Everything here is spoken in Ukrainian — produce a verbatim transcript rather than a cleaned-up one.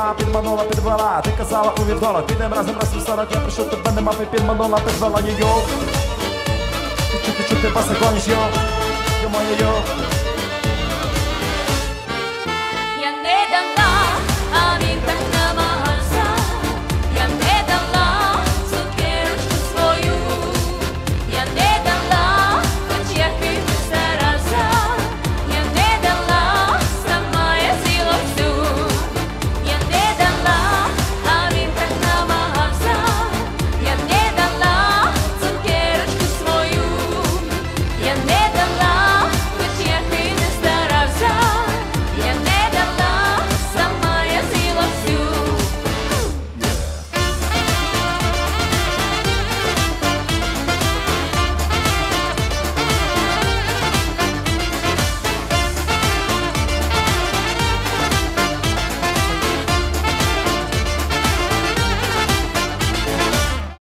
підвела, підманула, підвела. Ти казала у вівторок, підем разом раз у сорок. Я прийшов, тебе нема, і підманула, підвела. Йо-йо, ти чути, чути, баси гониш, йо. Йо-моє, йо.